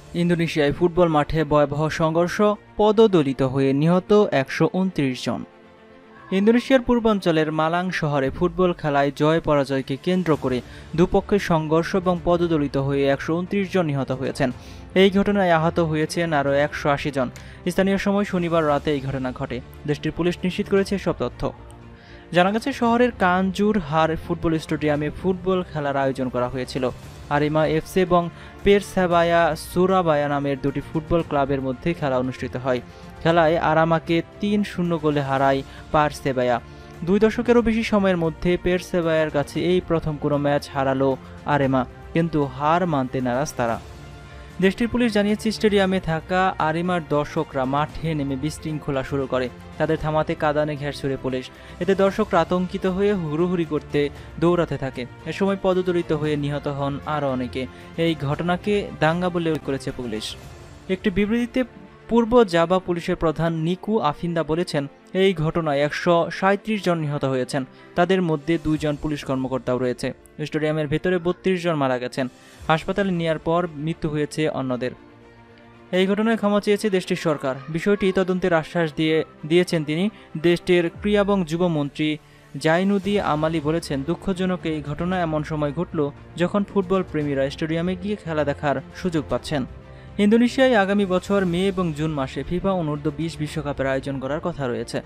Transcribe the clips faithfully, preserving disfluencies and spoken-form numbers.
ইন্দোনেশিয়ায় football মাঠে ভয়াবহ সংঘর্ষ, পদদলিত হয়ে নিহত একশো উনত্রিশ জন। ইন্দোনেশিয়ার পূর্বাঞ্চলের মালাং শহরে ফুটবল খেলায় জয় পরাজয়কে কেন্দ্র করে দুপক্ষের সংঘর্ষ এবং পদদলিত হয়ে একশো উনত্রিশ জন নিহত হয়েছেন। এই ঘটনায় আহত হয়েছেন আরও একশো আশি জন। স্থানীয় সময় শনিবার রাতে এই ঘটনা ঘটে। দেশটির পুলিশ নিশ্চিত করেছে এসব তথ্য। জানা গেছে, শহরের কানজুর হার ফুটবল স্টেডিয়ামে ফুটবল খেলার আয়োজন করা হয়েছিল। আরিমা এফসি এবং পেরসেবায়া সুরাবায়া নামের দুটি ফুটবল ক্লাবের মধ্যে খেলা অনুষ্ঠিত হয়। খেলায় আরামাকে তিন শূন্য গোলে হারায় পারসেবায়া। দুই দশকেরও বেশি সময়ের মধ্যে পেরসেবায়ার কাছে এই প্রথম কোনো ম্যাচ হারালো আরেমা, কিন্তু হার মানতে নারাজ তারা। দেশটির পুলিশ জানিয়েছে, স্টেডিয়ামে থাকা আরিমার দর্শকরা মাঠে নেমে বিশৃঙ্খলা শুরু করে। তাদের থামাতে কাঁদানে ঘের ছুড়ে পুলিশ। এতে দর্শকরা আতঙ্কিত হয়ে হুড়োহুড়ি করতে দৌড়াতে থাকে। এ সময় পদদলিত হয়ে নিহত হন আরও অনেকে। এই ঘটনাকে দাঙ্গা বলে উল্লেখ করেছে পুলিশ। একটি বিবৃতিতে পূর্ব জাভা পুলিশের প্রধান নিকু আফিন্দা বলেছেন, এই ঘটনায় একশো সাঁত্রিশ জন নিহত হয়েছেন। তাদের মধ্যে দুইজন পুলিশ কর্মকর্তাও রয়েছে। স্টেডিয়ামের ভেতরে বত্রিশ জন মারা গেছেন। হাসপাতালে নেওয়ার পর মৃত্যু হয়েছে অন্যদের। এই ঘটনায় ক্ষমা চেয়েছে দেশটির সরকার। বিষয়টি তদন্তের আশ্বাস দিয়ে দিয়েছেন তিনি। দেশটির ক্রীড়া এবং যুবমন্ত্রী জাইনুদ্দি আমালি বলেছেন, দুঃখজনক এই ঘটনা এমন সময় ঘটল যখন ফুটবল প্রেমীরা স্টেডিয়ামে গিয়ে খেলা দেখার সুযোগ পাচ্ছেন। ইন্দোনেশিয়ায় আগামী বছর মে এবং জুন মাসে ফিফা অনূর্ধ্ব বিশ বিশ্বকাপের আয়োজন করার কথা রয়েছে।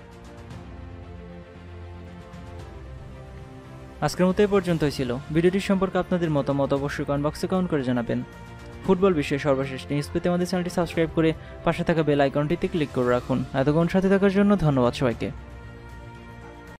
আজকের মতো এ পর্যন্তই ছিল। ভিডিওটি সম্পর্কে আপনাদের মতামত অবশ্যই কমেন্ট বক্সে কমেন্ট করে জানাবেন। ফুটবল বিশ্বের সর্বশেষ নিউজ পেতে আমাদের চ্যানেলটি সাবস্ক্রাইব করে পাশে থাকা বেল আইকনটিতে ক্লিক করে রাখুন। এতক্ষণ সাথে থাকার জন্য ধন্যবাদ সবাইকে।